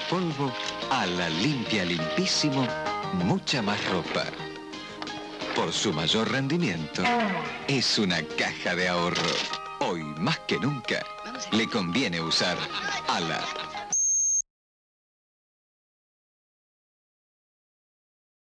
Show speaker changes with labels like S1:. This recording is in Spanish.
S1: polvo, Ala limpia limpísimo mucha más ropa. Por su mayor rendimiento, es una caja de ahorro. Hoy, más que nunca, le conviene usar Ala.